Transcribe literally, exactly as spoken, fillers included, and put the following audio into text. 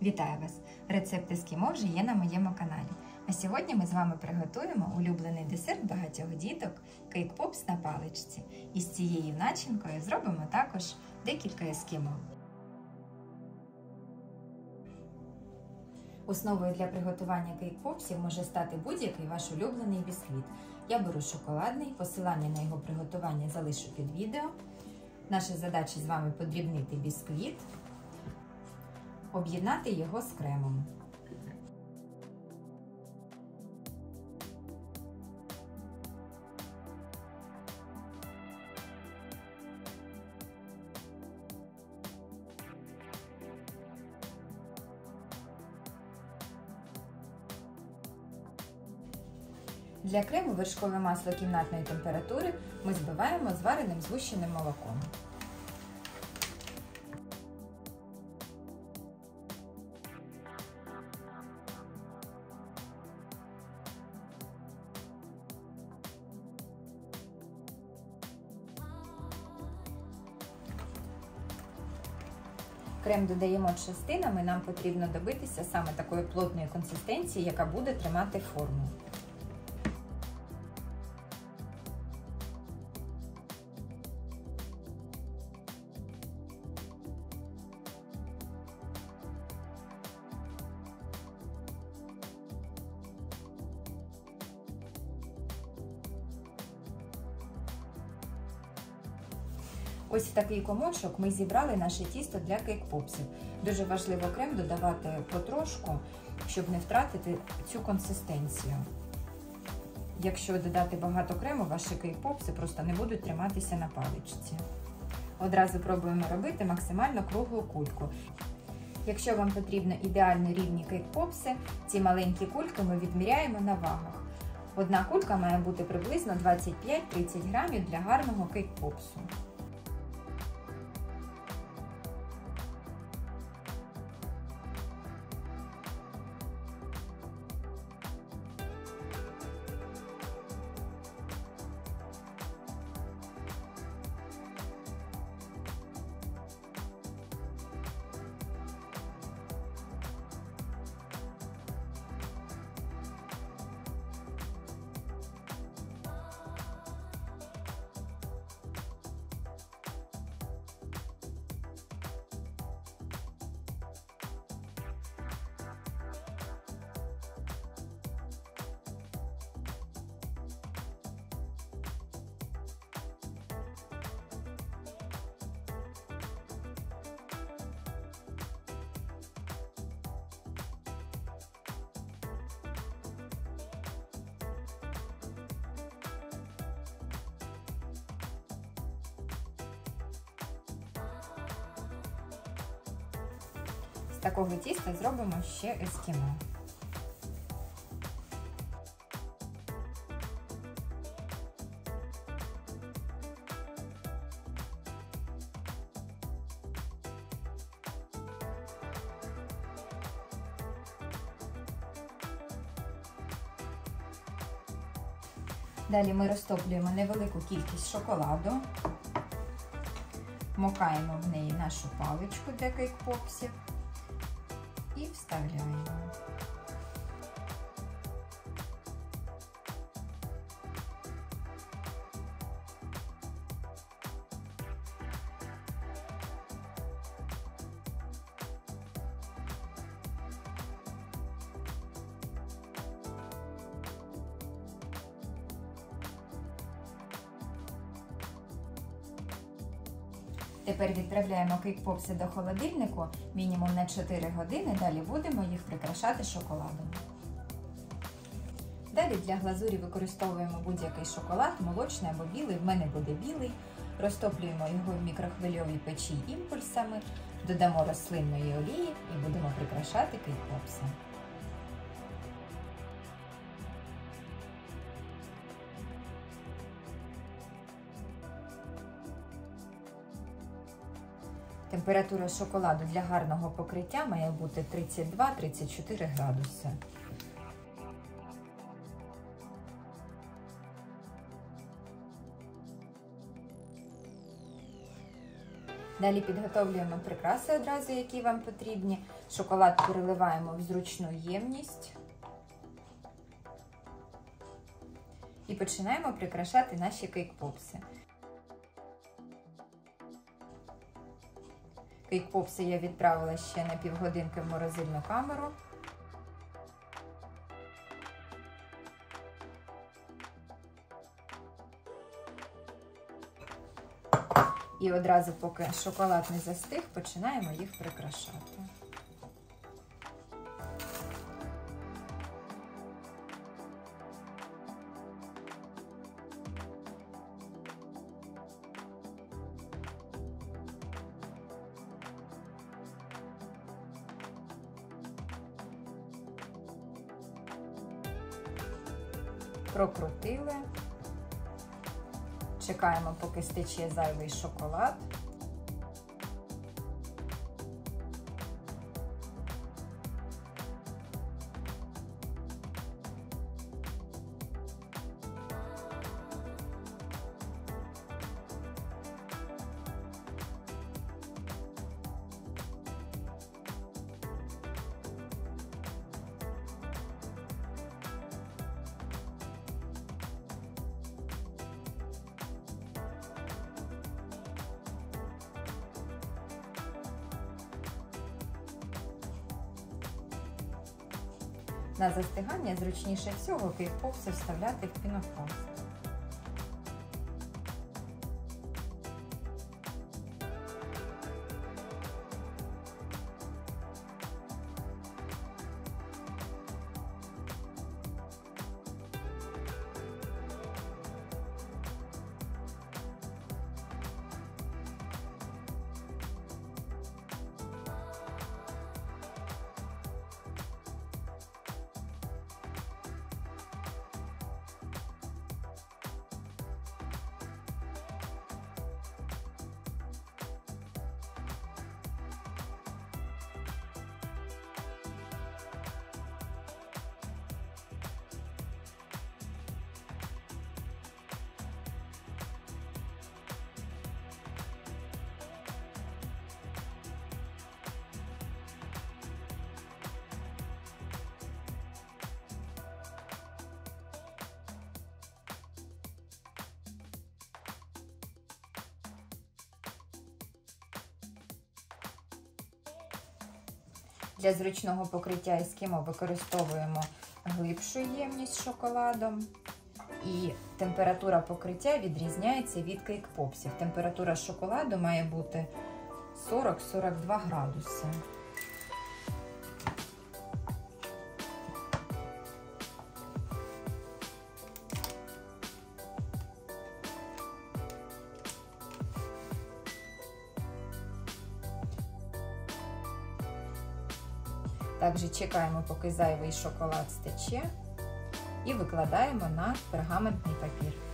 Вітаю вас! Рецепт ескімо вже є на моєму каналі. А сьогодні ми з вами приготуємо улюблений десерт багатьох діток – кейк-попс на паличці. І з цією начинкою зробимо також декілька ескімо. Основою для приготування кейк-попсів може стати будь-який ваш улюблений бісквіт. Я беру шоколадний, посилання на його приготування залишу під відео. Наша задача з вами подрібнити бісквіт, об'єднати його з кремом. Для крему вершкове масло кімнатної температури ми збиваємо звареним згущеним молоком. Крем додаємо частинами, нам потрібно добитися саме такої плотної консистенції, яка буде тримати форму. Ось в такий комочок ми зібрали наше тісто для кейк-попсів. Дуже важливо крем додавати потрошку, щоб не втратити цю консистенцію. Якщо додати багато крему, ваші кейк-попси просто не будуть триматися на паличці. Одразу пробуємо робити максимально круглу кульку. Якщо вам потрібно ідеально рівні кейк-попси, ці маленькі кульки ми відміряємо на вагах. Одна кулька має бути приблизно двадцять п'ять - тридцять грамів для гарного кейк-попсу. З такого тіста зробимо ще ескімо. Далі ми розтоплюємо невелику кількість шоколаду, макаємо в неї нашу паличку для кейк-попсів і вставляємо. Тепер відправляємо кейк-попси до холодильнику мінімум на чотири години, далі будемо їх прикрашати шоколадом. Далі для глазурі використовуємо будь-який шоколад, молочний або білий, в мене буде білий. Розтоплюємо його в мікрохвильовій печі імпульсами, додамо рослинної олії і будемо прикрашати кейк-попси. Температура шоколаду для гарного покриття має бути тридцять два - тридцять чотири градуси. Далі підготовлюємо прикраси одразу, які вам потрібні. Шоколад переливаємо в зручну ємність. І починаємо прикрашати наші кейк-попси. Кейк-попси я відправила ще на півгодинки в морозильну камеру. І одразу, поки шоколад не застиг, починаємо їх прикрашати. Прокрутили. Чекаємо, поки стече зайвий шоколад. На застигання зручніше всього кейк-попси вставляти в пінопласт. Для зручного покриття ескімо використовуємо глибшу ємність з шоколадом. І температура покриття відрізняється від кейк-попсів. Температура шоколаду має бути сорок - сорок два градуси. Також чекаємо, поки зайвий шоколад стече, і викладаємо на пергаментний папір.